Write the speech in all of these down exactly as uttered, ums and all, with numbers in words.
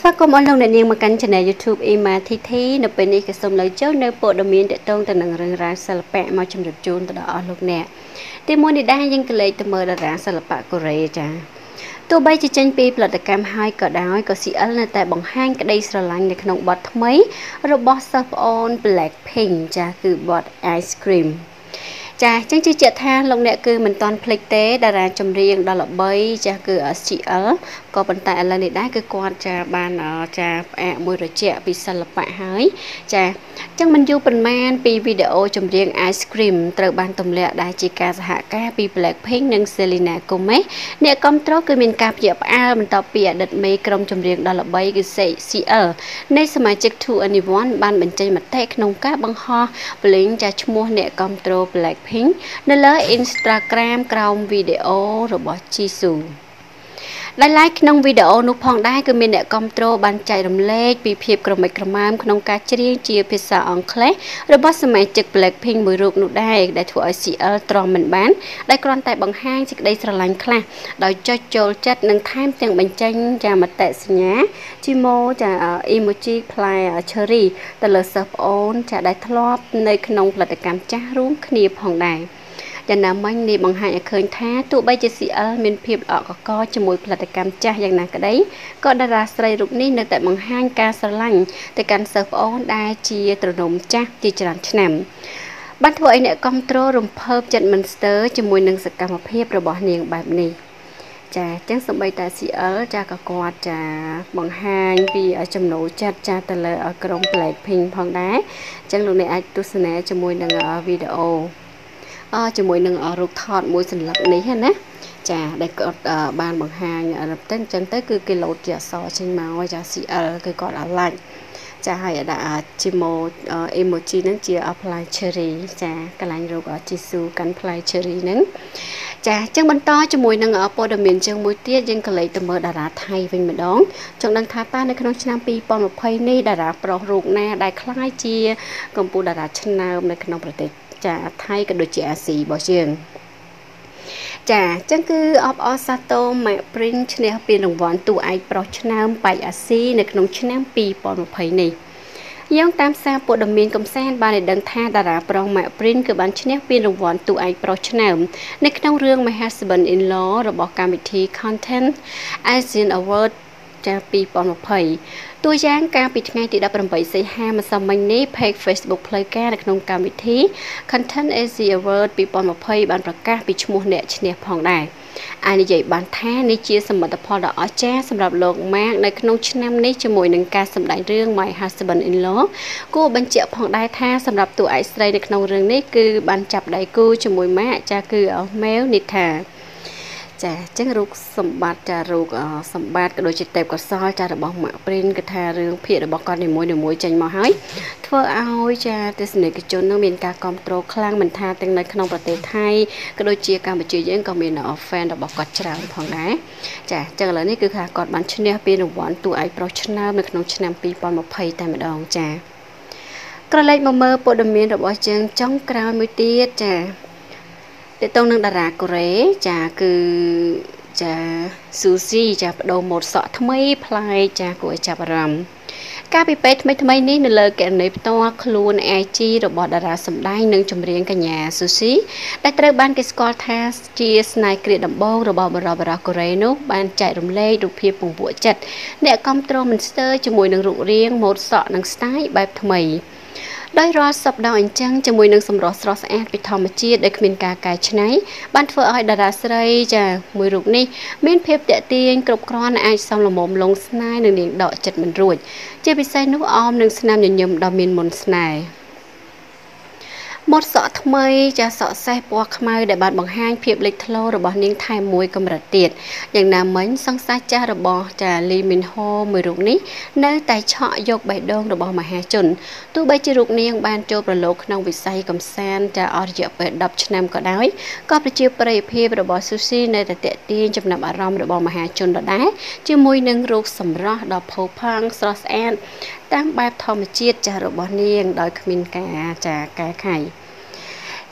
ស្វាគមន៍អស់លោកអ្នកនាងមកកាន់ Channel YouTube អ៊ីម៉ាធីធីនៅពេលនេះក៏សូមលើកចូលនៅព័ត៌មានទាក់ទងទៅនឹងរឿងរ៉ាវសិល្បៈមកជម្រាបជូនទៅដល់អស់លោកអ្នកទីមួយនេះដែរយើងក៏លេខទៅមើលតារាសិល្បៈកូរ៉េចាទោះបីជាចេញពីផលិតកម្មហើយក៏ដោយក៏ ซี អិល នៅតែបង្ហាញក្តីស្រឡាញ់នៅក្នុងបទថ្មីរបស់សិស្សប្អូន Blackpink ចាគឺបទ Ice Creamចាចឹងជឿជាក់ថាលោកអ្នកគឺមិនតាន់ភ្លេចទេតារាចម្រៀងដ៏ល្បីចាគឺ ซี អិល ក៏ប៉ុន្តែឥឡូវនេះដែរគឺគាត់ចាបានចាផ្អាកមួយរយៈពីសិល្បៈហើយចាចឹងមិនយូរប៉ុន្មានពីវីដេអូចម្រៀង Ice Cream ត្រូវបានទម្លាក់ដែរជាការសហការពី Blackpink និង Selena Gomez អ្នកគាំទ្រគឺមានការភ្ញាក់ផ្អើលបន្ទាប់ពីអតីតមេក្រុមចម្រៀងដ៏ល្បីគឺ ซี អិល នៃសមាជិក two N E one បានបញ្ចេញមតិក្នុងការបង្ហោះភ្លេងចាឈ្មោះអ្នកគាំទ្រ Blackpink នៅលើ Instagram ក្រោមវីដេអូរបស់ Jisooដែល like ក្នុងវីដេអូនោះផងដែរគឺមានអ្នកគាំទ្របានចែករំលែកពីភាពក្រមិចក្រមើមក្នុងការច្រៀងជាភាសាអង់គ្លេសរបស់សមាជិក Blackpink មួយរូបនោះដែរដែលធ្វើឲ្យ ซี អិល ទ្រាំមិនបានដែលគ្រាន់តែបង្ហាញសេចក្តីស្រឡាញ់ខ្លះដោយចុចចូលចិត្តនិងថែមទាំងបញ្ចេញចាមតិសញ្ញាជីម៉ូចា emoji ផ្លែ cherry ទៅលើសិស្សប្អូនចាដែលធ្លាប់នៅក្នុងផលិតកម្មចាស់រួមគ្នាផងដែរយ៉ាងណាមិញនេះបង្ហាញឲ្យឃើញថាទោះបីជា ซี អិល មានភាពល្អកកជាមួយផលិតកម្មចាស់យ៉ាងណាក្តីក៏តារាស្រីរូបនេះនៅតែបង្ហាញការស្រឡាញ់ទៅកាន់សិស្សប្អូនដែលជាត្រនំចាស់ជាច្រើនឆ្នាំបានធ្វើឲ្យអ្នកគាំទ្ររំភើបចិត្តមិនស្ទើរជាមួយនឹងសកម្មភាពរបស់នាងបែបនេះចាអញ្ចឹងសម្បីតែ ซี អិល ចាក៏គាត់ចាបង្ហាញពីចំណូលចិត្តចាទៅលើក្រុម Blackpink ផងដែរអញ្ចឹងលោកអ្នកអាចទស្សនាជាមួយនឹងវីដេអូអជាមួយនឹងរូបថតមួយសន្លឹកនេះណាចាដែលគាត់បានបង្ហាញរឹបទៅអញ្ចឹងទៅគឺគេលោតជាអក្សរចេញមកចា ซี អិល គឺគាត់អាឡាច់ចាហើយដាក់ជីម៉ូ emoji ហ្នឹងជាផ្លែ cherry ចាកន្លែងរូប Jisoo កាន់ផ្លែ cherry ហ្នឹងចាអញ្ចឹងបន្តជាមួយនឹងព័ត៌មានជើងមួយទៀតយើងក៏លេខទៅមើលតារាថៃវិញម្ដងចង់ដឹងថាតើនៅក្នុងឆ្នាំtwo thousand twentyនេះតារាប្រុសរូបណាដែលក្លាយជាកម្ពុជាតារាឆ្នើមនៅក្នុងប្រទេសចាថៃក៏ដូចជាអាស៊ីរបស់យើងចាអញ្ចឹងគឺអបអរសាទរ Mac Prince ឈ្នះពានរង្វាន់តួឯកប្រុសឆ្នើមបែកអាស៊ីនៅក្នុងឆ្នាំtwo thousand twentyនេះយើងតាមសារព័ត៌មានកំសាន្តបានឲ្យដឹងថាតារាប្រុស Mac Prince គឺបានឈ្នះពានរង្វាន់តួឯកប្រុសឆ្នើមនៅក្នុងរឿង My Husband in Law របស់កម្មវិធី Content Asian Award ចាtwo thousand twentyតួយ៉ាងកាលពីថ្ងៃទីeighteenសីហាម្សិលមិញនេះ Page Facebook ផ្លូវការនៅក្នុងកម្មវិធី Content Asia Award two thousand twentyបានប្រកាសពីឈ្មោះអ្នកឈ្នះផងដែរអានិយាយបានថានេះជាសមិទ្ធផលដ៏អស្ចារ្យសម្រាប់លោក Mark នៅក្នុងឆ្នាំនេះជាមួយនឹងការសម្ដែងរឿង My Husband in Law គួរបញ្ជាក់ផងដែរថាសម្រាប់តួឯកស្រីនៅក្នុងរឿងនេះគឺបានចាប់ដៃគូជាមួយ Mark ចាគឺ Mel Nithaចាអញ្ចឹងរូបសម្បត្តិចារូបសម្បត្តិក៏ដូចជាទេពកោសល្យចារបស់ Mac Prince គឺថារឿងភាគរបស់គាត់នីមួយៗចេញមកហើយធ្វើឲ្យចាទស្សនិកជននឹងមានការគាំទ្រខ្លាំងមិនថាទាំងនៅក្នុងប្រទេសថៃក៏ដូចជាកម្ពុជាយើងក៏មាន fan របស់គាត់ច្រើនផងដែរចាអញ្ចឹងឥឡូវនេះគឺថាគាត់បានឈ្នះពានរង្វាន់តួឯកប្រុសឆ្នើមនៅក្នុងឆ្នាំtwo thousand twentyតែម្ដងចាក្រឡេកមកមើលព័ត៌មានរបស់យើងចុងក្រោយមួយទៀតចាតើតើនឹងតារាកូរ៉េចាគឺចាស៊ូស៊ីចាបដូរម៉ូដសក់ថ្មីប្លែកចាគួរឲ្យចាប់អារម្មណ៍កាលពីពេលថ្មីថ្មីនេះនៅលើគណនីផ្ទាល់ខ្លួន ไอ จี របស់តារាសម្ដែងនិងចម្រៀងកញ្ញាស៊ូស៊ីដែលត្រូវបានគេស្គាល់ថាជាស្នេហ៍គ្រាដំបូងរបស់បរិបទកូរ៉េនោះបានចែករំលែករូបភាពពង្ពួកចិត្តអ្នកគាំទ្រមិនស្ទើរជាមួយនឹងរូបរាងម៉ូដសក់និង style បែបថ្មីដោយរាល់សប្តាហ៍អញ្ចឹងជាមួយនឹងសម្រស់ស្រស់ស្អាតពីធម្មជាតិដែលគ្មានការកែច្នៃបានធ្វើឲ្យតារាស្រីចាមួយរូបនេះមានភាពតាក់ទាញគ្រប់គ្រាន់អាចសំលមុំលងស្នេហ៍នឹងនាងដកចិត្តមិនរួចជាពិសេសនោះអមនឹងស្នាមញញឹមដ៏មានមន្តស្នេហ៍ម៉ូដសក់ថ្មីចាសក់សេះពណ៌ខ្មៅដែលបានបង្ហាញភាពលេចធ្លោរបស់នាងថែមមួយកម្រិតទៀតយ៉ាងណាមិញសង្សារចាស់របស់ចាលីមីនហូមួយរូបនេះនៅតែឆក់យកបេះដូងរបស់មហាជនទោះបីជារូបនាងបានចូលប្រឡូកក្នុងវិស័យកំសាន្តចាអស់រយៈពេលtenឆ្នាំក៏ដោយក៏ប្រជាប្រិយភាពរបស់ស៊ូស៊ីនៅតែទាក់ទាញចំណាប់អារម្មណ៍របស់មហាជនដដែលជាមួយនឹងរូបសម្រស់ដ៏ផូរផង់ស្រស់ស្អាតតាមបែបធម្មជាតិចាស់របស់នាងដោយគ្មានការចាកែខៃ ច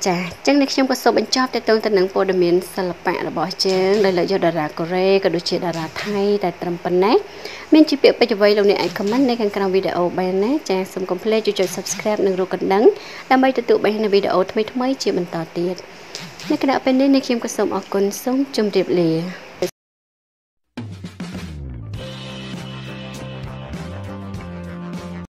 ចាចឹងនេះខ្ញុំក៏សូមបញ្ចប់ទៅទៅនឹងព័ត៌មានសិល្បៈរបស់យើងដោយលើកយកតារាកូរ៉េក៏ដូចជាតារាថៃតែត្រឹមប៉ុណ្ណេះមានជាពាក្យពេចន៍អ្វីលោកអ្នកអាច comment នៅខាងក្រោមវីដេអូបានណាចាសូមកុំភ្លេចជួយចុច subscribe និងរូបកណ្ដឹងដើម្បីទទួលបាននូវវីដេអូថ្មីៗជាបន្តទៀតនៅគណៈពេលនេះនេះខ្ញុំក៏សូមអរគុណសូមជម្រាបលា